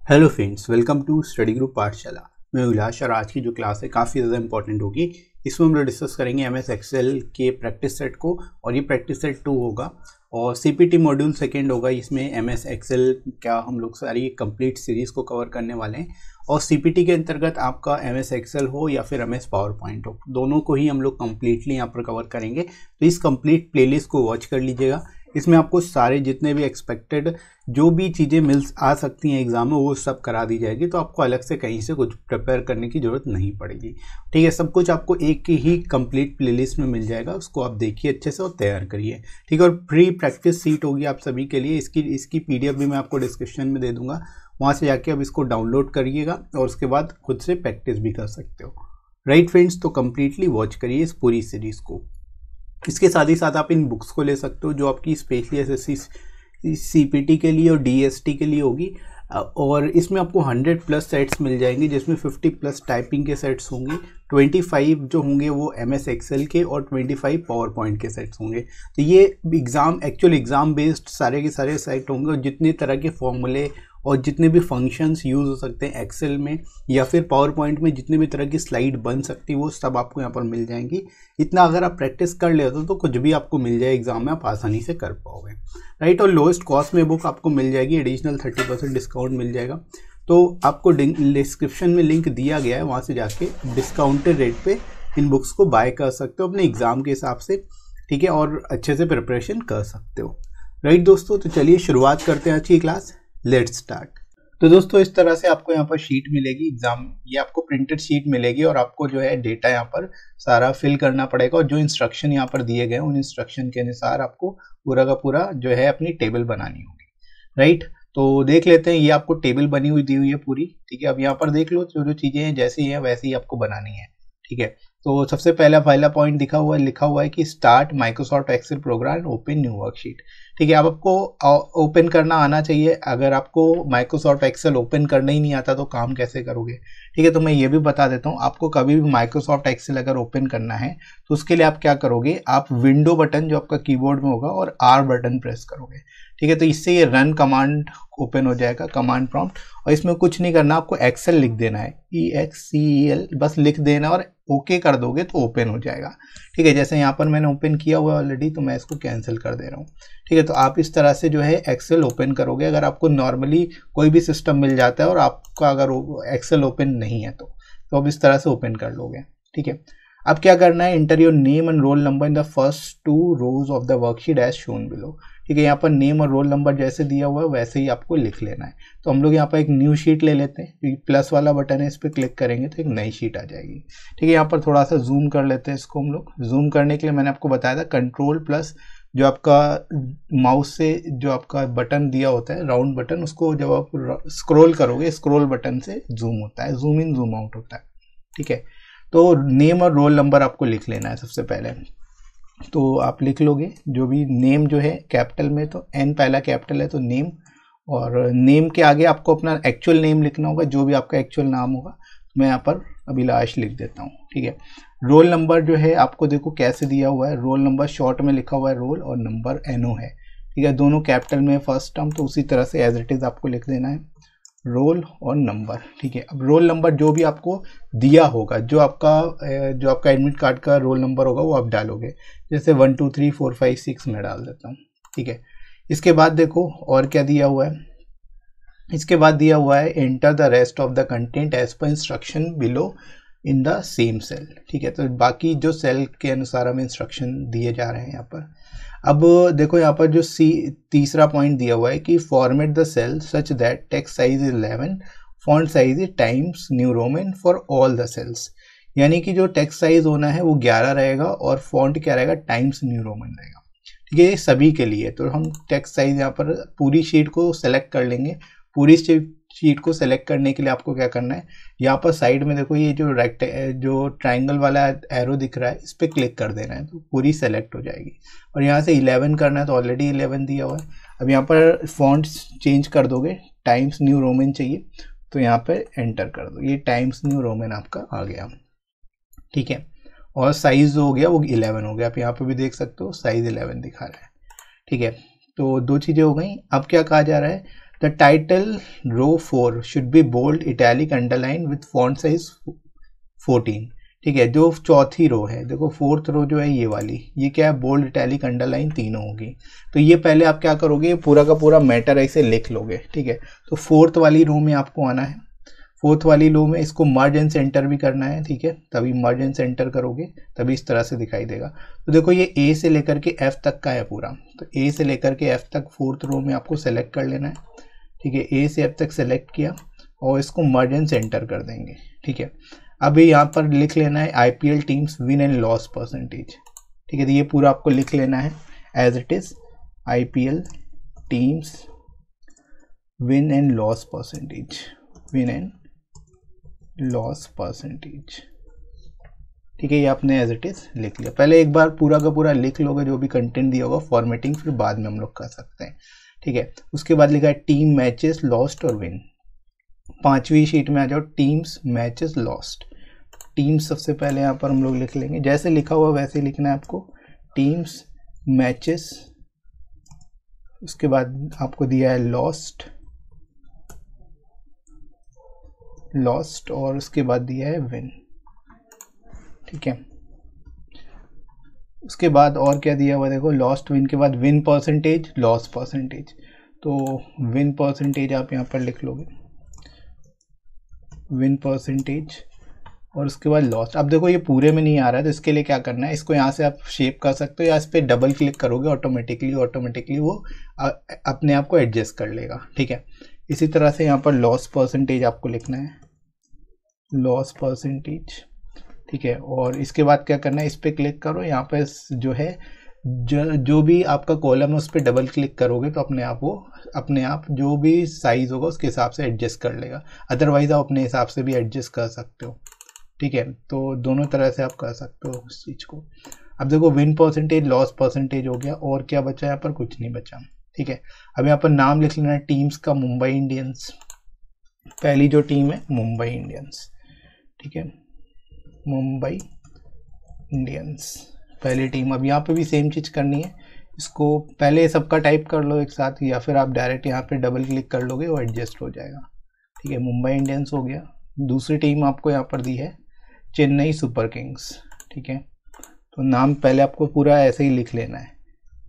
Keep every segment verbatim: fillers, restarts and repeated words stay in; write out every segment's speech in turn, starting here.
Hello friends, welcome to study group Pathshala. मैं उल्लास और आज की जो क्लास है काफ़ी ज़्यादा इंपॉर्टेंट होगी। इसमें हम लोग डिस्कस करेंगे एम एस एक्सेल के प्रैक्टिस सेट को, और ये प्रैक्टिस सेट टू होगा और C P T module second होगा। इसमें एम एस एक्सेल क्या हम लोग सारी कंप्लीट सीरीज़ को कवर करने वाले हैं। और सी पी टी के अंतर्गत आपका एम एस एक्सेल हो या फिर एम एस पावर पॉइंट हो, दोनों को ही हम लोग कम्प्लीटली यहाँ पर कवर करेंगे। तो इस कंप्लीट प्लेलिस्ट को वॉच कर लीजिएगा। इसमें आपको सारे जितने भी एक्सपेक्टेड जो भी चीज़ें मिल आ सकती हैं एग्जाम में वो सब करा दी जाएगी। तो आपको अलग से कहीं से कुछ प्रिपेयर करने की ज़रूरत नहीं पड़ेगी। ठीक है, सब कुछ आपको एक ही कंप्लीट प्लेलिस्ट में मिल जाएगा। उसको आप देखिए अच्छे से और तैयार करिए। ठीक है, और फ्री प्रैक्टिस सीट होगी आप सभी के लिए। इसकी इसकी पी डी एफ भी मैं आपको डिस्क्रिप्शन में दे दूंगा, वहाँ से जाके आप इसको डाउनलोड करिएगा और उसके बाद खुद से प्रैक्टिस भी कर सकते हो। राइट फ्रेंड्स, तो कम्प्लीटली वॉच करिए इस पूरी सीरीज़ को। इसके साथ ही साथ आप इन बुक्स को ले सकते हो जो आपकी specially S S C C P T के लिए और डी एस टी के लिए होगी। और इसमें आपको हंड्रेड प्लस सेट्स मिल जाएंगे, जिसमें फिफ्टी प्लस टाइपिंग के सेट्स होंगे, ट्वेंटी फाइव जो होंगे वो एम एस एक्सेल के और ट्वेंटी फाइव पावर पॉइंट के सेट्स होंगे। तो ये एग्ज़ाम एक्चुअल एग्ज़ाम बेस्ड सारे के सारे सेट होंगे, और जितने तरह के फॉर्मूले और जितने भी फंक्शंस यूज़ हो सकते हैं एक्सेल में या फिर पावर पॉइंट में, जितने भी तरह की स्लाइड बन सकती है वो सब आपको यहाँ पर मिल जाएंगी। इतना अगर आप प्रैक्टिस कर लेते हो तो कुछ भी आपको मिल जाए एग्जाम में, आप आसानी से कर पाओगे। राइट, और लोएस्ट कॉस्ट में बुक आपको मिल जाएगी, एडिशनल थर्टी परसेंट डिस्काउंट मिल जाएगा। तो आपको डिस्क्रिप्शन में लिंक दिया गया है, वहाँ से जाके डिस्काउंटेड रेट पे इन बुक्स को बाय कर सकते हो अपने एग्ज़ाम के हिसाब से। ठीक है, और अच्छे से प्रिपरेशन कर सकते हो। राइट दोस्तों, तो चलिए शुरुआत करते हैं आज की क्लास। Let's start. तो दोस्तों इस तरह से आपको यहाँ पर शीट मिलेगी एग्जाम, ये आपको प्रिंटेड शीट मिलेगी और आपको जो है डेटा यहाँ पर सारा फिल करना पड़ेगा। और जो इंस्ट्रक्शन यहाँ पर दिए गए उन इंस्ट्रक्शन के अनुसार आपको पूरा का पूरा जो है अपनी टेबल बनानी होगी। राइट, तो देख लेते हैं। ये आपको टेबल बनी हुई दी हुई है पूरी। ठीक है, अब यहाँ पर देख लो जो जो चीज़ें हैं जैसी हैं वैसी ही आपको बनानी है। ठीक है, तो सबसे पहला पहला पॉइंट दिखा हुआ है लिखा हुआ है कि start Microsoft Excel program, open new worksheet. ठीक है, अब आपको ओपन करना आना चाहिए। अगर आपको माइक्रोसॉफ्ट एक्सेल ओपन करना ही नहीं आता तो काम कैसे करोगे। ठीक है, तो मैं ये भी बता देता हूँ, आपको कभी भी माइक्रोसॉफ्ट एक्सेल अगर ओपन करना है तो उसके लिए आप क्या करोगे, आप विंडो बटन जो आपका कीबोर्ड में होगा और आर बटन प्रेस करोगे। ठीक है, तो इससे ये रन कमांड ओपन हो जाएगा, कमांड प्रॉम्प्ट। और इसमें कुछ नहीं करना, आपको एक्सेल लिख देना है, ई एक्स सी ई एल बस लिख देना और ओके कर दोगे तो ओपन हो जाएगा। ठीक है, जैसे यहाँ पर मैंने ओपन किया हुआ है ऑलरेडी, तो मैं इसको कैंसिल कर दे रहा हूँ। ठीक है, तो आप इस तरह से जो है एक्सेल ओपन करोगे। अगर आपको नॉर्मली कोई भी सिस्टम मिल जाता है और आपका अगर एक्सेल ओपन नहीं है तो तो आप इस तरह से ओपन कर लोगे। ठीक है, अब क्या करना है, enter your name and roll number in the first two rows of the worksheet as shown below. ठीक है, यहाँ पर नेम और रोल नंबर जैसे दिया हुआ है वैसे ही आपको लिख लेना है। तो हम लोग यहाँ पर एक न्यू शीट ले लेते हैं, प्लस वाला बटन है, इस पर क्लिक करेंगे तो एक नई शीट आ जाएगी। ठीक है, यहाँ पर थोड़ा सा जूम कर लेते हैं इसको हम लोग। जूम करने के लिए मैंने आपको बताया था कंट्रोल प्लस जो आपका माउस से जो आपका बटन दिया होता है राउंड बटन, उसको जब आप स्क्रॉल करोगे स्क्रॉल बटन से जूम होता है, जूम इन जूम आउट होता है। ठीक है, तो नेम और रोल नंबर आपको लिख लेना है सबसे पहले। तो आप लिख लोगे जो भी नेम जो है कैपिटल में, तो एन पहला कैपिटल है तो नेम, और नेम के आगे आपको अपना एक्चुअल नेम लिखना होगा, जो भी आपका एक्चुअल नाम होगा। मैं यहाँ पर अभिलाष लिख देता हूँ। ठीक है, रोल नंबर जो है आपको देखो कैसे दिया हुआ है, रोल नंबर शॉर्ट में लिखा हुआ है रोल, और नंबर एन ओ है। ठीक है, दोनों कैपिटल में फर्स्ट टर्म, तो उसी तरह से एज इट इज़ आपको लिख देना है रोल और नंबर। ठीक है, अब रोल नंबर जो भी आपको दिया होगा, जो आपका जो आपका एडमिट कार्ड का रोल नंबर होगा वो आप डालोगे। जैसे one two three four five six में डाल देता हूँ। ठीक है, इसके बाद देखो और क्या दिया हुआ है, इसके बाद दिया हुआ है enter the rest of the content as per instruction below in the same cell. ठीक है, तो बाकी जो सेल के अनुसार हमें इंस्ट्रक्शन दिए जा रहे हैं यहाँ पर। अब देखो यहाँ पर जो सी तीसरा पॉइंट दिया हुआ है कि format the cell such that text size is eleven, font size is Times New Roman for all the cells. यानी कि जो टेक्स्ट साइज होना है वो ग्यारह रहेगा और फॉन्ट क्या रहेगा, टाइम्स न्यू रोमन रहेगा। ठीक है, ये सभी के लिए। तो हम टेक्स्ट साइज यहाँ पर पूरी शीट को सेलेक्ट कर लेंगे। पूरी शीट को सेलेक्ट करने के लिए आपको क्या करना है, यहाँ पर साइड में देखो ये जो रेक्ट जो ट्राइंगल वाला एरो दिख रहा है, इस पर क्लिक कर देना है तो पूरी सेलेक्ट हो जाएगी। और यहाँ से इलेवन करना है तो ऑलरेडी इलेवन दिया हुआ है। अब यहाँ पर फॉन्ट चेंज कर दोगे, टाइम्स न्यू रोमन चाहिए तो यहाँ पर एंटर कर दो, ये टाइम्स न्यू रोमन आपका आ गया। ठीक है, और साइज जो हो गया वो इलेवन हो गया। आप यहाँ पर भी देख सकते हो साइज इलेवन दिखा रहा है। ठीक है, तो दो चीज़ें हो गई। अब क्या कहा जा रहा है, the title row four should be bold, italic, underline with font size fourteen. ठीक है, जो चौथी रो है, देखो फोर्थ रो जो है ये वाली, ये क्या है, बोल्ड, इटैलिक, अंडरलाइन तीनों होगी। तो ये पहले आप क्या करोगे, पूरा का पूरा मैटर ऐसे लिख लोगे। ठीक है, तो फोर्थ वाली रो में आपको आना है, फोर्थ वाली रो में इसको मर्ज एंड सेंटर भी करना है। ठीक है, तभी मर्ज एंड सेंटर करोगे तभी इस तरह से दिखाई देगा। तो देखो ये ए से लेकर के एफ तक का है पूरा, तो ए से लेकर के एफ तक फोर्थ रो में आपको सेलेक्ट कर लेना है। ठीक है, ए से एफ तक सेलेक्ट किया और इसको मर्ज एंड सेंटर कर देंगे। ठीक है, अभी यहाँ पर लिख लेना है IPL teams win and loss percentage. ठीक है, तो ये पूरा आपको लिख लेना है as it is, IPL teams win and loss percentage, win and loss percentage. ठीक है, ये आपने एज इट इज लिख लिया। पहले एक बार पूरा का पूरा लिख लोगे जो भी कंटेंट दिया होगा, फॉर्मेटिंग फिर बाद में हम लोग कर सकते हैं। ठीक है, उसके बाद लिखा है टीम मैचेस लॉस्ट और विन। पांचवी शीट में आ जाओ, टीम्स मैचेस लॉस्ट। टीम्स सबसे पहले यहाँ पर हम लोग लिख लेंगे, जैसे लिखा हुआ वैसे लिखना है आपको, टीम्स मैचेस। उसके बाद आपको दिया है लॉस्ट, लॉस्ट और उसके बाद दिया है विन। ठीक है, उसके बाद और क्या दिया हुआ, देखो लॉस्ट विन के बाद विन परसेंटेज, लॉस परसेंटेज। तो विन परसेंटेज आप यहाँ पर लिख लोगे, विन परसेंटेज, और उसके बाद लॉस्ट। अब देखो ये पूरे में नहीं आ रहा है, तो इसके लिए क्या करना है, इसको यहाँ से आप शेप कर सकते हो या इस पर डबल क्लिक करोगे, ऑटोमेटिकली ऑटोमेटिकली वो अपने आप को एडजस्ट कर लेगा। ठीक है, इसी तरह से यहाँ पर लॉस परसेंटेज आपको लिखना है, लॉस परसेंटेज। ठीक है, और इसके बाद क्या करना है, इस पर क्लिक करो, यहाँ पर जो है जो जो भी आपका कॉलम है उस पर डबल क्लिक करोगे तो अपने आप वो अपने आप जो भी साइज होगा उसके हिसाब से एडजस्ट कर लेगा। अदरवाइज आप अपने हिसाब से भी एडजस्ट कर सकते हो। ठीक है, तो दोनों तरह से आप कर सकते हो उस चीज़ को। अब देखो विन परसेंटेज, लॉस परसेंटेज हो गया, और क्या बचा यहाँ पर, कुछ नहीं बचा। ठीक है, अब यहाँ पर नाम लिख लेना है टीम्स का, मुंबई इंडियंस। पहली जो टीम है मुंबई इंडियंस। ठीक है, मुंबई इंडियंस पहली टीम। अब यहाँ पे भी सेम चीज़ करनी है, इसको पहले सबका टाइप कर लो एक साथ, या फिर आप डायरेक्ट यहाँ पे डबल क्लिक कर लोगे वो एडजस्ट हो जाएगा। ठीक है, मुंबई इंडियंस हो गया। दूसरी टीम आपको यहाँ पर दी है चेन्नई सुपर किंग्स। ठीक है, तो नाम पहले आपको पूरा ऐसे ही लिख लेना है,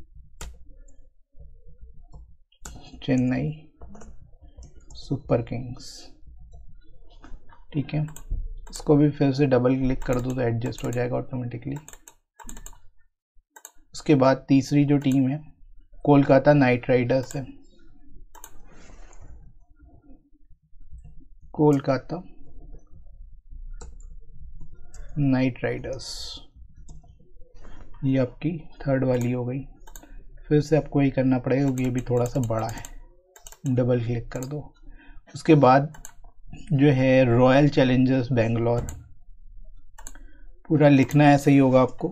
चेन्नई सुपर किंग्स। ठीक है, इसको भी फिर से डबल क्लिक कर दो तो एडजस्ट हो जाएगा ऑटोमेटिकली। उसके बाद तीसरी जो टीम है कोलकाता नाइट राइडर्स है, कोलकाता नाइट राइडर्स, ये आपकी थर्ड वाली हो गई। फिर से आपको ये करना पड़ेगा क्योंकि ये भी थोड़ा सा बड़ा है, डबल क्लिक कर दो। उसके बाद जो है रॉयल चैलेंजर्स बेंगलोर, पूरा लिखना ऐसे ही होगा आपको,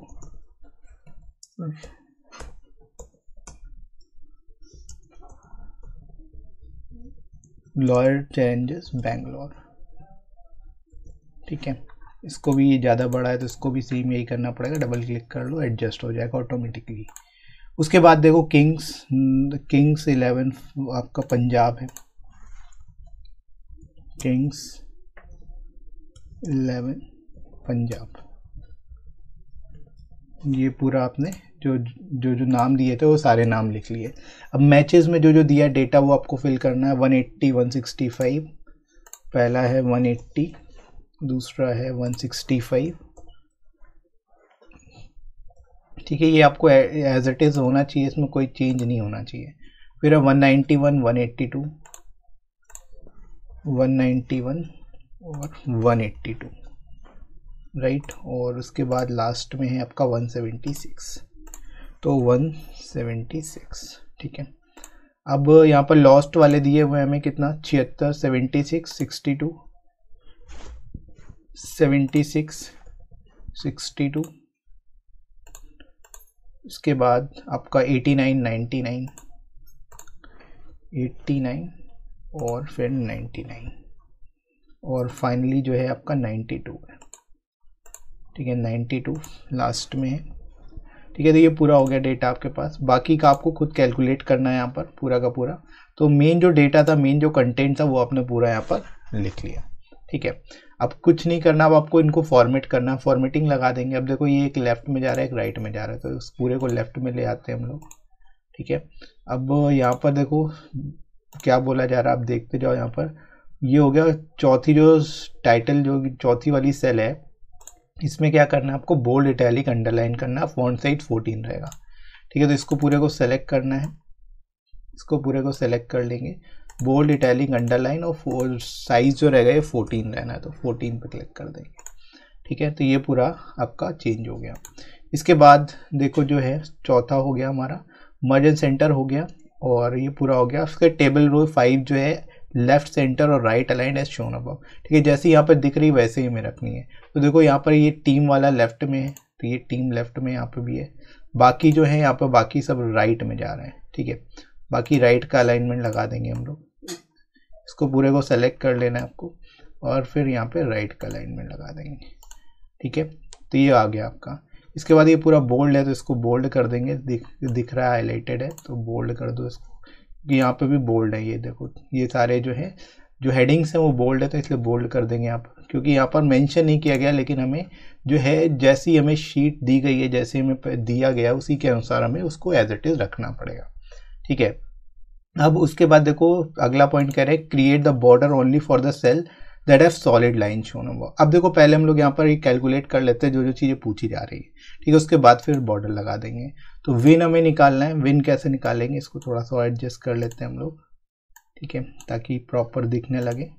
रॉयल चैलेंजर्स बेंगलोर। ठीक है, इसको भी ज़्यादा बड़ा है तो इसको भी सेम यही करना पड़ेगा, डबल क्लिक कर लो एडजस्ट हो जाएगा ऑटोमेटिकली। उसके बाद देखो किंग्स, किंग्स इलेवन आपका पंजाब है, किंग्स इलेवन पंजाब। ये पूरा आपने जो जो जो नाम दिए थे वो सारे नाम लिख लिए। अब मैचेस में जो जो दिया डेटा वो आपको फिल करना है। One eighty, one sixty five, पहला है वन एट्टी, दूसरा है वन सिक्सटी फाइव। ठीक है, ये आपको एज इट इज़ होना चाहिए, इसमें कोई चेंज नहीं होना चाहिए। फिर है one ninety one, one eighty two, one ninety one और वन एट्टी टू, राइट। और उसके बाद लास्ट में है आपका वन सेवेंटी सिक्स, तो वन सेवेंटी सिक्स। ठीक है, अब यहाँ पर लॉस्ट वाले दिए हुए हमें कितना, छिहत्तर, seventy six, sixty two, seventy six, sixty two. उसके बाद आपका eighty nine, ninety nine, eighty nine और फिर नाइन्टी नाइन, और फाइनली जो है आपका नाइन्टी टू है। ठीक है, नाइन्टी टू लास्ट में है। ठीक है। तो ये पूरा हो गया डेटा आपके पास, बाकी का आपको खुद कैलकुलेट करना है यहाँ पर पूरा का पूरा। तो मेन जो डेटा था, मेन जो कंटेंट था वो आपने पूरा यहाँ पर लिख लिया, ठीक है। अब कुछ नहीं करना, अब आपको इनको फॉर्मेट करना है, फॉर्मेटिंग लगा देंगे। अब देखो ये एक लेफ्ट में जा रहा है, एक राइट में जा रहा है, तो इस पूरे को लेफ्ट में ले आते हैं हम लोग, ठीक है। अब यहाँ पर देखो क्या बोला जा रहा है, आप देखते जाओ। यहाँ पर ये हो गया चौथी जो टाइटल, जो चौथी वाली सेल है, इसमें क्या करना है आपको, बोल्ड इटैलिक अंडरलाइन करना है, फॉन्ट साइज फोर्टीन रहेगा, ठीक है। तो इसको पूरे को सेलेक्ट करना है, इसको पूरे को सेलेक्ट कर लेंगे, बोल्ड इटैलिक अंडरलाइन, और साइज जो रहेगा ये फोर्टीन रहना है, तो फोर्टीन पे क्लिक कर देंगे, ठीक है। तो ये पूरा आपका चेंज हो गया। इसके बाद देखो जो है चौथा हो गया हमारा मर्ज एंड सेंटर हो गया, और ये पूरा हो गया। उसके टेबल रो फाइव जो है लेफ्ट सेंटर और right aligned as shown above, ठीक है। जैसे यहाँ पर दिख रही वैसे ही हमें रखनी है। तो देखो यहाँ पर ये टीम वाला लेफ्ट में है, तो ये टीम लेफ्ट में यहाँ पे भी है, बाकी जो है यहाँ पर बाकी सब राइट में जा रहे हैं, ठीक है। बाकी राइट का अलाइनमेंट लगा देंगे हम लोग, इसको पूरे को सेलेक्ट कर लेना है आपको, और फिर यहाँ पे राइट का अलाइनमेंट लगा देंगे, ठीक है। तो ये आ गया आपका। इसके बाद ये पूरा बोल्ड है, तो इसको बोल्ड कर देंगे, दिख दिख रहा है हाईलाइटेड है, तो बोल्ड कर दो इसको। यहाँ पे भी बोल्ड है, ये देखो ये सारे जो है जो हेडिंग्स हैं वो बोल्ड है, तो इसलिए बोल्ड कर देंगे यहाँ पर, क्योंकि यहाँ पर मेंशन नहीं किया गया, लेकिन हमें जो है जैसी हमें शीट दी गई है, जैसे हमें दिया गया उसी के अनुसार हमें उसको एज इट इज रखना पड़ेगा, ठीक है। अब उसके बाद देखो अगला पॉइंट कह रहे हैं create the border only for the cell that have solid line shown above. अब देखो पहले हम लोग यहाँ पर एक कैलकुलेट कर लेते हैं जो जो चीज़ें पूछी जा रही है, ठीक है। उसके बाद फिर बॉर्डर लगा देंगे। तो विन हमें निकालना है, विन कैसे निकालेंगे, इसको थोड़ा सा एडजस्ट कर लेते हैं हम लोग, ठीक है, ताकि प्रॉपर दिखने लगे,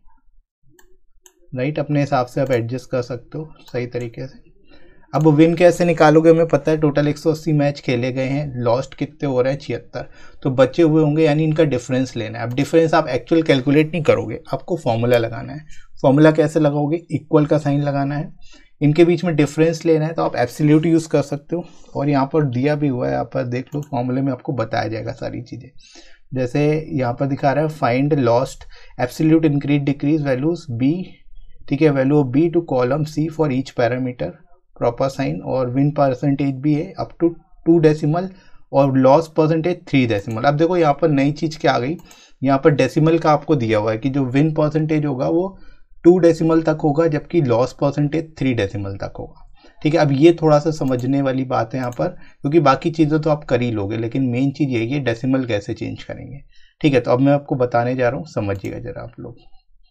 राइट। अपने हिसाब से आप एडजस्ट कर सकते हो सही तरीके से। अब विन कैसे निकालोगे, हमें पता है टोटल एक सौ अस्सी मैच खेले गए हैं, लॉस्ट कितने हो रहे हैं छिहत्तर, तो बचे हुए होंगे, यानी इनका डिफरेंस लेना है। अब डिफरेंस आप एक्चुअल कैलकुलेट नहीं करोगे, आपको फॉर्मूला लगाना है। फॉर्मूला कैसे लगाओगे, इक्वल का साइन लगाना है, इनके बीच में डिफरेंस लेना है, तो आप एब्सोल्यूट यूज़ कर सकते हो, और यहाँ पर दिया भी हुआ है, यहाँ पर देख लो फॉर्मूले में आपको बताया जाएगा सारी चीज़ें। जैसे यहाँ पर दिखा रहा है find lost absolute increase decrease values B, ठीक है, value of B to column C for each parameter, proper sign, और विन परसेंटेज भी है अप टू टू डेसिमल, और लॉस परसेंटेज थ्री डेसिमल। अब देखो यहाँ पर नई चीज़ क्या आ गई, यहाँ पर डेसिमल का आपको दिया हुआ है कि जो विन परसेंटेज होगा वो टू डेसिमल तक होगा, जबकि लॉस परसेंटेज थ्री डेसिमल तक होगा, ठीक है। अब ये थोड़ा सा समझने वाली बात है यहाँ पर, क्योंकि बाकी चीज़ें तो आप कर ही लोगे, लेकिन मेन चीज़ यही है डेसिमल कैसे चेंज करेंगे, ठीक है। तो अब मैं आपको बताने जा रहा हूँ, समझिएगा जरा आप लोग,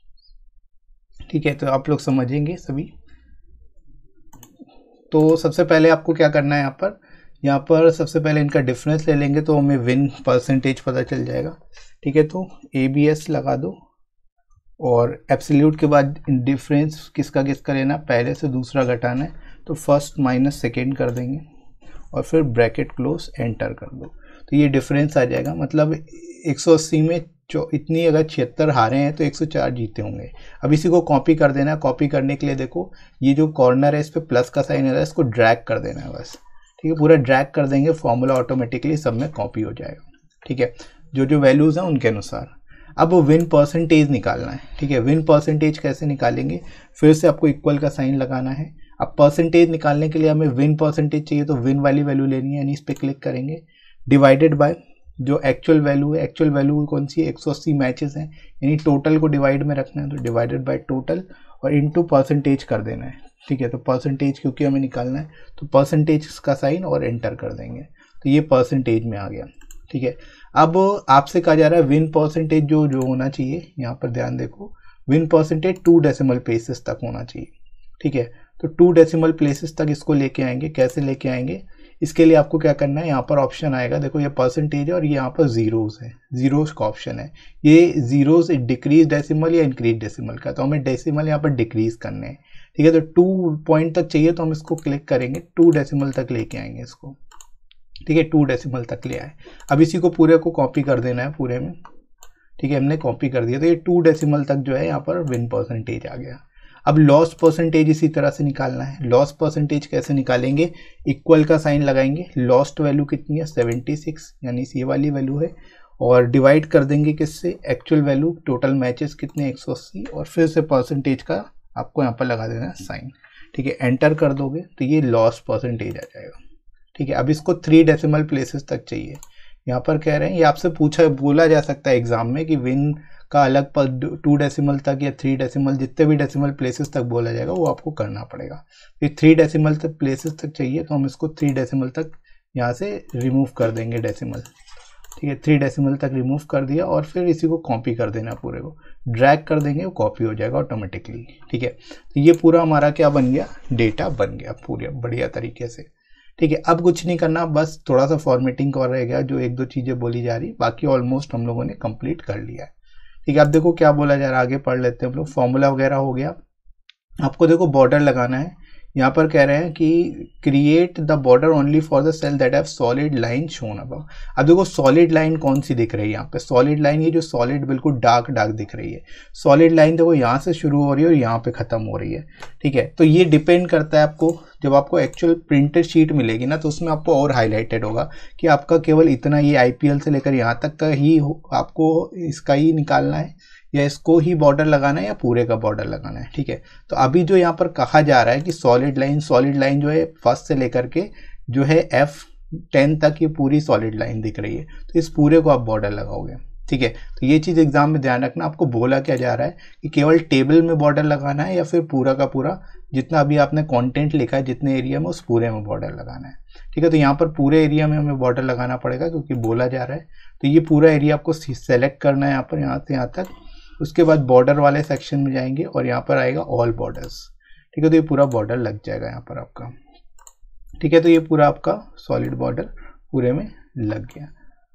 ठीक है। तो आप लोग समझेंगे सभी। तो सबसे पहले आपको क्या करना है, यहाँ पर यहाँ पर सबसे पहले इनका डिफरेंस ले लेंगे, तो हमें विन परसेंटेज पता चल जाएगा, ठीक है। तो ए बी एस लगा दो, और एब्सोल्यूट के बाद डिफरेंस किसका किसका लेना, पहले से दूसरा घटाना है, तो फर्स्ट माइनस सेकेंड कर देंगे, और फिर ब्रैकेट क्लोज एंटर कर दो, तो ये डिफरेंस आ जाएगा। मतलब एक सौ अस्सी में जो इतनी अगर छिहत्तर हारे हैं तो एक सौ चार जीते होंगे। अब इसी को कॉपी कर देना है। कॉपी करने के लिए देखो ये जो कॉर्नर है इस पर प्लस का साइन है, इसको ड्रैग कर देना है बस, ठीक है। पूरा ड्रैग कर देंगे, फॉर्मूला ऑटोमेटिकली सब में कॉपी हो जाएगा, ठीक है, जो जो वैल्यूज़ हैं उनके अनुसार। अब विन परसेंटेज निकालना है, ठीक है। विन परसेंटेज कैसे निकालेंगे, फिर से आपको इक्वल का साइन लगाना है। अब परसेंटेज निकालने के लिए हमें विन परसेंटेज चाहिए, तो विन वाली वैल्यू लेनी है, यानी इस पर क्लिक करेंगे, डिवाइडेड बाय जो एक्चुअल वैल्यू है। एक्चुअल वैल्यू कौन सी है, एक सौ अस्सी मैचेस हैं, यानी टोटल को डिवाइड में रखना है, तो डिवाइडेड बाय टोटल और इनटू परसेंटेज कर देना है, ठीक है। तो परसेंटेज क्योंकि हमें निकालना है, तो परसेंटेज का साइन और एंटर कर देंगे, तो ये परसेंटेज में आ गया, ठीक है। अब आपसे कहा जा रहा है विन परसेंटेज जो जो होना चाहिए, यहाँ पर ध्यान देखो, win percentage two decimal places तक होना चाहिए, ठीक है। तो टू डेसिमल प्लेसेस तक इसको लेके आएंगे। कैसे लेके आएंगे, इसके लिए आपको क्या करना है, यहाँ पर ऑप्शन आएगा, देखो ये परसेंटेज है और यहाँ पर जीरोस है, जीरोस का ऑप्शन है। ये जीरोस डिक्रीज डेसिमल या इंक्रीज डेसिमल का, तो हमें डेसिमल यहाँ पर डिक्रीज करने हैं, ठीक है। तो टू पॉइंट तक चाहिए तो हम इसको क्लिक करेंगे, टू डेसिमल तक लेके आएंगे इसको, ठीक है, टू डेसिमल तक ले आए। अब इसी को पूरे को कॉपी कर देना है पूरे में, ठीक है, हमने कॉपी कर दिया, तो ये टू डेसिमल तक जो है यहाँ पर विन परसेंटेज आ गया। अब लॉस परसेंटेज इसी तरह से निकालना है। लॉस परसेंटेज कैसे निकालेंगे, इक्वल का साइन लगाएंगे, लॉस्ट वैल्यू कितनी है सेवेंटी सिक्स, यानी ये वाली वैल्यू है, और डिवाइड कर देंगे किससे, एक्चुअल वैल्यू, टोटल मैचेस कितने एक सौ अस्सी, और फिर से परसेंटेज का आपको यहाँ पर लगा देना है साइन, ठीक है। एंटर कर दोगे तो ये लॉस परसेंटेज आ जाएगा, ठीक है। अब इसको थ्री डेसिमल प्लेसेस तक चाहिए। यहाँ पर कह रहे हैं, ये आपसे पूछा बोला जा सकता है एग्जाम में कि विन का अलग पर टू डेसिमल तक या थ्री डेसिमल, जितने भी डेसिमल प्लेसेस तक बोला जाएगा वो आपको करना पड़ेगा। फिर थ्री डेसिमल तक प्लेसेस तक चाहिए तो हम इसको थ्री डेसिमल तक यहाँ से रिमूव कर देंगे डेसिमल, ठीक है। थ्री डेसिमल तक रिमूव कर दिया और फिर इसी को कॉपी कर देना, पूरे को ड्रैग कर देंगे, वो कॉपी हो जाएगा ऑटोमेटिकली, ठीक है। तो ये पूरा हमारा क्या बन गया, डेटा बन गया पूरे बढ़िया तरीके से, ठीक है। अब कुछ नहीं करना, बस थोड़ा सा फॉर्मेटिंग का रह गया, जो एक दो चीज़ें बोली जा रही, बाकी ऑलमोस्ट हम लोगों ने कंप्लीट कर लिया है, ठीक है। अब देखो क्या बोला जा रहा है, आगे पढ़ लेते हैं हम लोग। फॉर्मूला वगैरह हो गया। आपको देखो बॉर्डर लगाना है। यहाँ पर कह रहे हैं कि create the border only for the cell that have solid line shown above. अब देखो सॉलिड लाइन कौन सी दिख रही है यहाँ पे, सॉलिड लाइन ये जो सॉलिड बिल्कुल डार्क डार्क दिख रही है, सॉलिड लाइन देखो यहाँ से शुरू हो रही है और यहाँ पे खत्म हो रही है, ठीक है। तो ये डिपेंड करता है आपको, जब आपको एक्चुअल प्रिंटेड शीट मिलेगी ना तो उसमें आपको और हाईलाइटेड होगा कि आपका केवल इतना ये आईपीएल से लेकर यहाँ तक का ही आपको इसका ही निकालना है या इसको ही बॉर्डर लगाना है या पूरे का बॉर्डर लगाना है, ठीक है। तो अभी जो यहाँ पर कहा जा रहा है कि सॉलिड लाइन, सॉलिड लाइन जो है फर्स्ट से लेकर के जो है एफ टेन तक ये पूरी सॉलिड लाइन दिख रही है, तो इस पूरे को आप बॉर्डर लगाओगे, ठीक है। तो ये चीज़ एग्जाम में ध्यान रखना, आपको बोला क्या जा रहा है कि केवल टेबल में बॉर्डर लगाना है या फिर पूरा का पूरा जितना अभी आपने कंटेंट लिखा है जितने एरिया में उस पूरे में बॉर्डर लगाना है, ठीक है। तो यहाँ पर पूरे एरिया में हमें बॉर्डर लगाना पड़ेगा क्योंकि बोला जा रहा है। तो ये पूरा एरिया आपको सेलेक्ट करना है यहाँ पर, यहाँ से यहाँ तक। उसके बाद बॉर्डर वाले सेक्शन में जाएंगे और यहाँ पर आएगा ऑल बॉर्डर्स, ठीक है। तो ये पूरा बॉर्डर लग जाएगा यहाँ पर आपका, ठीक है। तो ये पूरा आपका सॉलिड बॉर्डर पूरे में लग गया,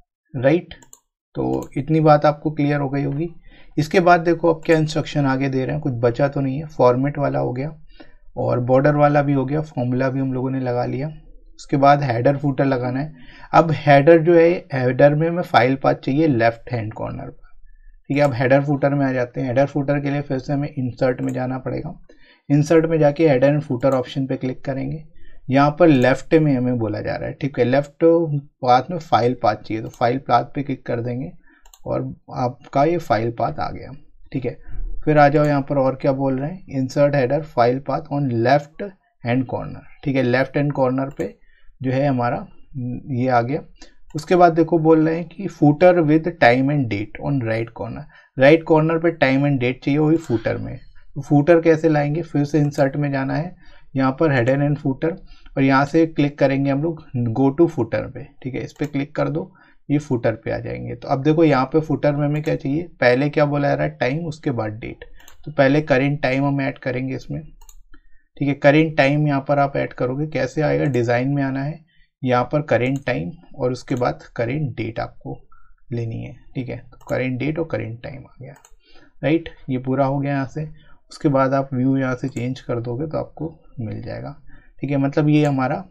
राइट। तो इतनी बात आपको क्लियर हो गई होगी। इसके बाद देखो अब क्या इंस्ट्रक्शन आगे दे रहे हैं, कुछ बचा तो नहीं है। फॉर्मेट वाला हो गया और बॉर्डर वाला भी हो गया, फॉर्मूला भी हम लोगों ने लगा लिया। उसके बाद हेडर फुटर लगाना है। अब हेडर जो है, हेडर में हमें फाइल पाथ चाहिए लेफ्ट हैंड कॉर्नर पर, ठीक है। अब हेडर फुटर में आ जाते हैं। हेडर फुटर के लिए फिर से हमें इंसर्ट में जाना पड़ेगा। इंसर्ट में जाके हेडर एंड फुटर ऑप्शन पे क्लिक करेंगे। यहाँ पर लेफ्ट में हमें बोला जा रहा है, ठीक है, लेफ्ट पाथ में फाइल पाथ चाहिए, तो फाइल पाथ पे क्लिक कर देंगे और आपका ये फाइल पाथ आ गया, ठीक है। फिर आ जाओ यहाँ पर और क्या बोल रहे हैं, insert header file path on left hand corner, ठीक है। लेफ्ट हैंड कॉर्नर पे जो है हमारा ये आ गया। उसके बाद देखो बोल रहे हैं कि footer with time and date on right corner, right corner पे टाइम एंड डेट चाहिए, वही फूटर में। तो फूटर कैसे लाएंगे, फिर से इंसर्ट में जाना है, यहाँ पर हेडर एंड फूटर और यहाँ से क्लिक करेंगे हम लोग गो टू फूटर पे, ठीक है। इस पर क्लिक कर दो, ये फूटर पे आ जाएंगे। तो अब देखो यहाँ पे फूटर में हमें क्या चाहिए, पहले क्या बोला जा रहा है, टाइम, उसके बाद डेट। तो पहले करेंट टाइम हम ऐड करेंगे इसमें, ठीक है। करेंट टाइम यहाँ पर आप ऐड करोगे, कैसे आएगा, डिज़ाइन में आना है, यहाँ पर करेंट टाइम और उसके बाद करेंट डेट आपको लेनी है, ठीक है। तो करेंट डेट और करेंट टाइम आ गया, राइट। ये पूरा हो गया यहाँ से। उसके बाद आप व्यू यहाँ से चेंज कर दोगे तो आपको मिल जाएगा, ठीक है। मतलब ये हमारा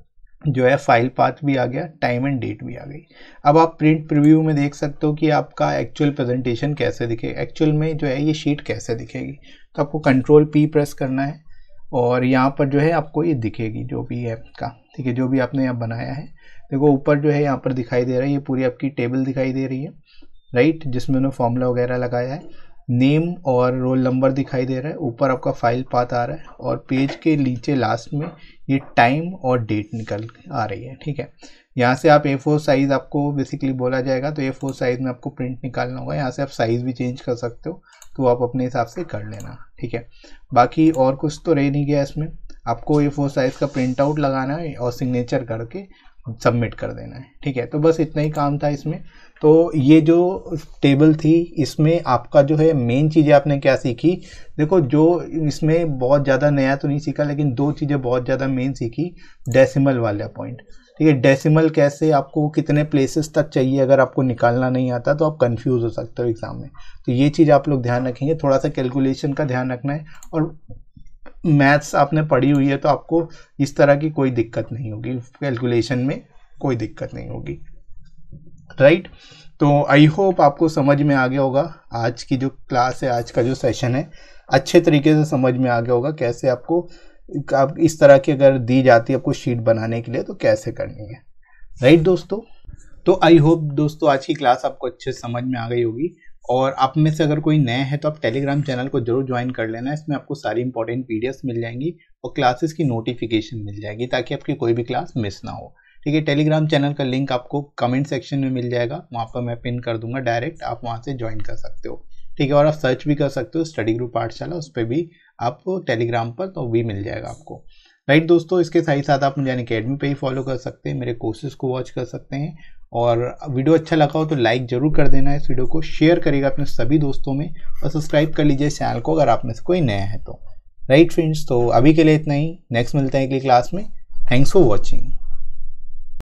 जो है फाइल पाथ भी आ गया, टाइम एंड डेट भी आ गई। अब आप प्रिंट प्रीव्यू में देख सकते हो कि आपका एक्चुअल प्रेजेंटेशन कैसे दिखेगा, एक्चुअल में जो है ये शीट कैसे दिखेगी। तो आपको कंट्रोल पी प्रेस करना है और यहाँ पर जो है आपको ये दिखेगी जो भी है का, ठीक है, जो भी आपने यहाँ बनाया है। देखो ऊपर जो है यहाँ पर दिखाई दे रहा है, ये पूरी आपकी टेबल दिखाई दे रही है, राइट, जिसमें उन्होंने फॉर्मूला वगैरह लगाया है। नेम और रोल नंबर दिखाई दे रहा है, ऊपर आपका फाइल पाथ आ रहा है और पेज के नीचे लास्ट में ये टाइम और डेट निकल आ रही है, ठीक है। यहाँ से आप ए फोर साइज़ आपको बेसिकली बोला जाएगा, तो ए फोर साइज़ में आपको प्रिंट निकालना होगा। यहाँ से आप साइज़ भी चेंज कर सकते हो, तो आप अपने हिसाब से कर लेना, ठीक है। बाकी और कुछ तो रह नहीं गया इसमें, आपको ए फोर साइज़ का प्रिंट आउट लगाना है और सिग्नेचर करके सबमिट कर देना है, ठीक है। तो बस इतना ही काम था इसमें। तो ये जो टेबल थी इसमें आपका जो है मेन चीज़ें आपने क्या सीखी, देखो जो इसमें बहुत ज़्यादा नया तो नहीं सीखा, लेकिन दो चीज़ें बहुत ज़्यादा मेन सीखी। डेसिमल वाला पॉइंट, ठीक है, डेसिमल कैसे आपको कितने प्लेसेस तक चाहिए, अगर आपको निकालना नहीं आता तो आप कंफ्यूज हो सकते हो एग्जाम में। तो ये चीज़ आप लोग ध्यान रखेंगे, थोड़ा सा कैलकुलेशन का ध्यान रखना है। और मैथ्स आपने पढ़ी हुई है तो आपको इस तरह की कोई दिक्कत नहीं होगी, कैलकुलेशन में कोई दिक्कत नहीं होगी, राइट। तो आई होप आपको समझ में आ गया होगा, आज की जो क्लास है, आज का जो सेशन है अच्छे तरीके से समझ में आ गया होगा कैसे आपको आप इस तरह की अगर दी जाती है आपको शीट बनाने के लिए तो कैसे करनी है, राइट दोस्तों। तो आई होप दोस्तों आज की क्लास आपको अच्छे से समझ में आ गई होगी। और आप में से अगर कोई नए हैं तो आप टेलीग्राम चैनल को जरूर ज्वाइन कर लेना, इसमें आपको सारी इंपॉर्टेंट पीडीएफ्स मिल जाएंगी और क्लासेस की नोटिफिकेशन मिल जाएगी ताकि आपकी कोई भी क्लास मिस ना हो। ठीक है। टेलीग्राम चैनल का लिंक आपको कमेंट सेक्शन में मिल जाएगा, वहाँ पर मैं पिन कर दूंगा डायरेक्ट, आप वहाँ से ज्वाइन कर सकते हो। ठीक है। और आप सर्च भी कर सकते हो स्टडी ग्रुप पाठशाला, उस पर भी आप टेलीग्राम पर तो भी मिल जाएगा आपको। राइट दोस्तों, इसके साथ ही साथ आप मुझे अकेडमी पे ही फॉलो कर सकते हैं, मेरे कोर्सेज को वॉच कर सकते हैं। और वीडियो अच्छा लगा हो तो लाइक जरूर कर देना, इस वीडियो को शेयर करिएगा अपने सभी दोस्तों में, और सब्सक्राइब कर लीजिए चैनल को अगर आप में से कोई नया है तो। राइट फ्रेंड्स, तो अभी के लिए इतना ही, नेक्स्ट मिलते हैं अगली क्लास में। Thanks for watching.